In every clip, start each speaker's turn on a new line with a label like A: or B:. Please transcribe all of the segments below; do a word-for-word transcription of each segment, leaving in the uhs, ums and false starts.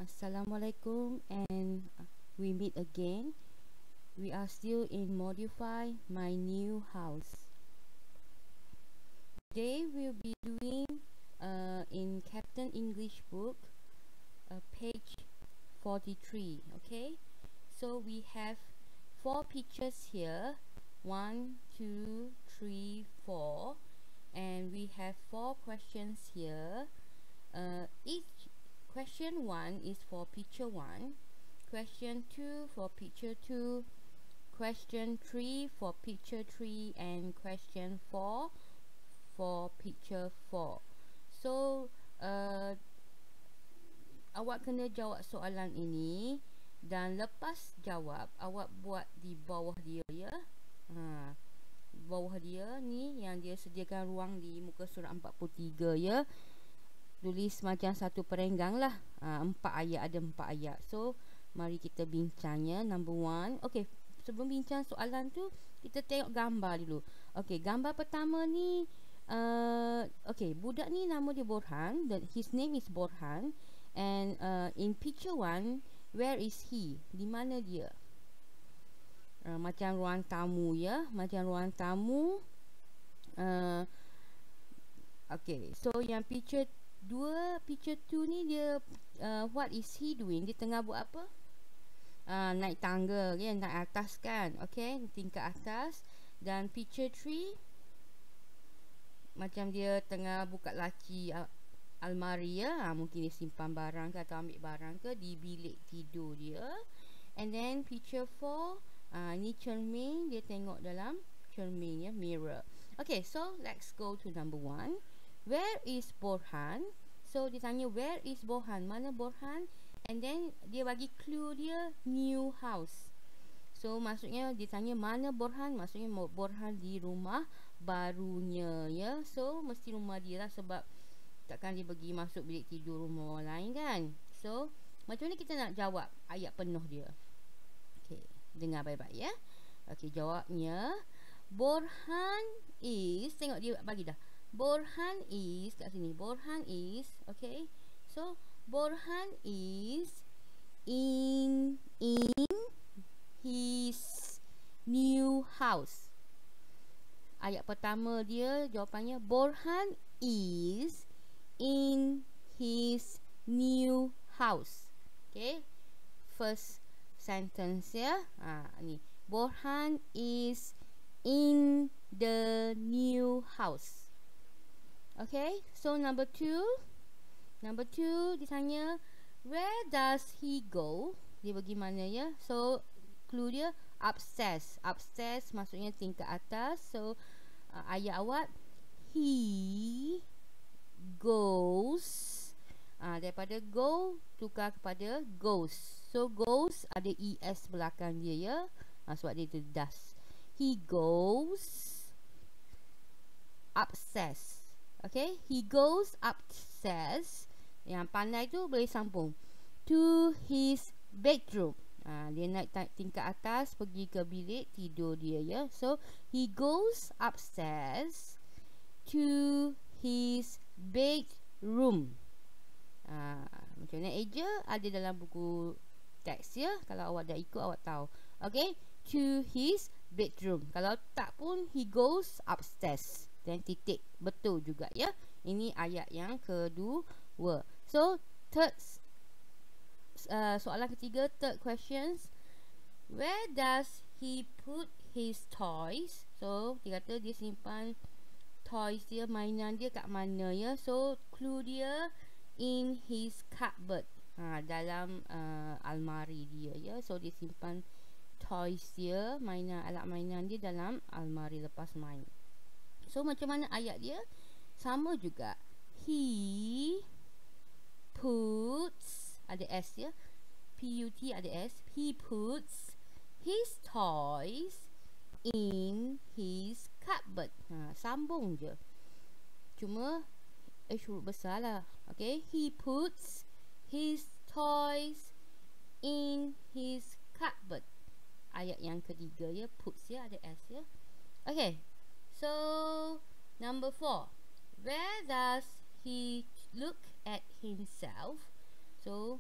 A: Assalamualaikum, and we meet again. We are still in Modify My New House. Today we'll be doing uh, in Captain English book, uh, page forty-three. Okay, so we have four pictures here. One, two, three, four, and we have four questions here. Uh, each question one is for picture one, question two for picture two, question three for picture three, and question four for picture four. So uh, awak kena jawab soalan ini, dan lepas jawab awak buat di bawah dia, ya. Ha, bawah dia ni yang dia sediakan ruang di muka surat empat puluh tiga, ya. Tulis macam satu perenggang lah. ha, Empat ayat, ada empat ayat. So mari kita bincangnya. Number one. Okay, sebelum bincang soalan tu, kita tengok gambar dulu. Okay, gambar pertama ni uh, okay, budak ni nama dia Borhan. His name is Borhan. And uh, in picture one, where is he? Di mana dia? uh, Macam ruang tamu, ya. Macam ruang tamu. uh, Okay, so yang picture dua, picture two ni dia uh, what is he doing? Dia tengah buat apa? Uh, naik tangga, ya, naik atas kan. Okay, tingkat atas. Dan picture three macam dia tengah buka laci uh, almari, ya. ha, Mungkin dia simpan barang ke atau ambil barang ke di bilik tidur dia. And then picture four, uh, ni cermin, dia tengok dalam cermin, ya, mirror. Okay, so let's go to number one. Where is Borhan? So dia tanya where is Borhan? Mana Borhan? And then dia bagi clue dia new house. So maksudnya dia tanya mana Borhan? Maksudnya Borhan di rumah barunya, ya. So mesti rumah dia lah, sebab takkan dia pergi masuk bilik tidur rumah orang lain kan. So macam mana kita nak jawab ayat penuh dia? Okay, dengar baik-baik, ya. Okay, jawabnya Borhan is, tengok dia bagi dah. Borhan is, kat sini Borhan is, okay. So Borhan is in in his new house. Ayat pertama dia jawapannya Borhan is in his new house. Okay, first sentence, ya. Ha, ni Borhan is in the new house. Okay, so number two. Number two, ditanya where does he go? Dia pergi mana, ya. So clue dia upstairs. Upstairs maksudnya tingkat atas. So uh, ayat awak, he goes, uh, daripada go tukar kepada goes. So goes ada es belakang dia, ya. uh, Sebab dia tu does. He goes upstairs. Okay, he goes upstairs. Yang pandai tu boleh sambung to his bedroom. ha, Dia naik tingkat atas, pergi ke bilik tidur dia, ya. So he goes upstairs to his bedroom. ha, Macam mana eja ada dalam buku teks, ya. Kalau awak dah ikut, awak tahu. Okay, to his bedroom. Kalau tak pun he goes upstairs, dan titik, betul juga, ya. Ini ayat yang kedua. So third, uh, soalan ketiga, third questions, where does he put his toys? So dia kata dia simpan toys dia, mainan dia kat mana, ya. So clue dia in his cupboard, ha, dalam uh, almari dia, ya. So dia simpan toys dia, mainan, alat mainan dia dalam almari lepas main. So macam mana ayat dia? Sama juga. He puts, ada S, ya. P U T ada S. He puts his toys in his cupboard. Ha, sambung je. Cuma H huruf besar lah. Okay. He puts his toys in his cupboard. Ayat yang ketiga, ya. Puts, ya, ada S, ya. Okay. So number four, where does he look at himself? So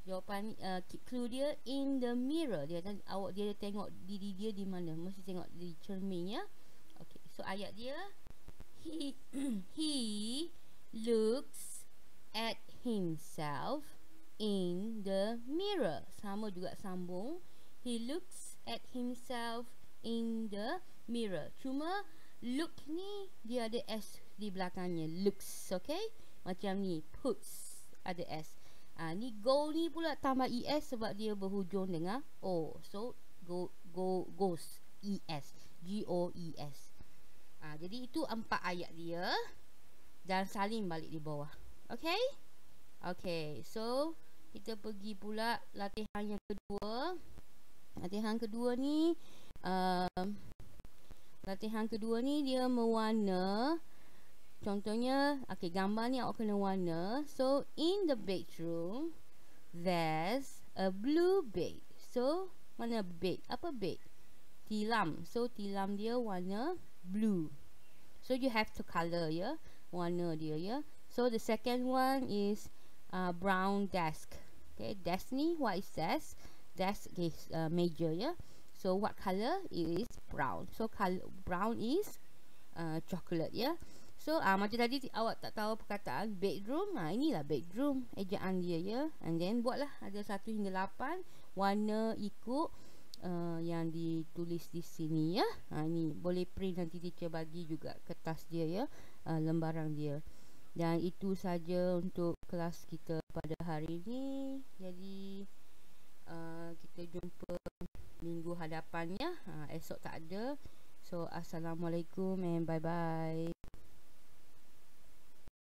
A: Jawapan uh, clue dia in the mirror. Dia awak dia tengok diri dia di mana? Mesti tengok di cermin ya. Okay, so ayat dia, he he looks at himself in the mirror. Sama juga sambung. He looks at himself in the mirror. Cuma look ni dia ada S di belakangnya. Looks, okay? Macam ni, puts ada S. Ah, ni go ni pula tambah es sebab dia berhujung dengan O. So go go goes, es, G O E S. Ah, jadi itu empat ayat dia dan salin balik di bawah. Okay? Okay, so kita pergi pula latihan yang kedua. Latihan kedua ni um, latihan kedua ni dia mewarna. Contohnya, okay, gambar ni awak kena warna. So, in the bedroom, there's a blue bed. So, mana bed? Apa bed? Tilam. So, tilam dia warna blue. So, you have to color, ya. Warna dia, ya. So, the second one is uh, brown desk. Okay, desk ni, what is desk? Desk is uh, meja, ya. So, what color? It is brown. So, color brown is uh, chocolate, ya. So, ah, macam tadi awak tak tahu perkataan bedroom. Ah, inilah bedroom. Ejaan dia, ya. And then, buatlah. Ada satu hingga lapan. Warna ikut uh, yang ditulis di sini, ya. Ah, ini boleh print nanti teacher bagi juga kertas dia, ya. Uh, lembaran dia. Dan itu saja untuk kelas kita pada hari ini. Jadi, uh, kita jumpa minggu hadapannya. Ah, esok tak ada. So, Assalamualaikum and bye-bye.